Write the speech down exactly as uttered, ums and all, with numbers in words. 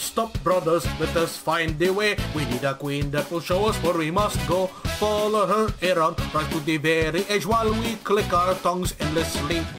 stop, brothers, let us find the way. We need a queen that will show us where we must go. Follow her around, right to the very edge while we click our tongues endlessly.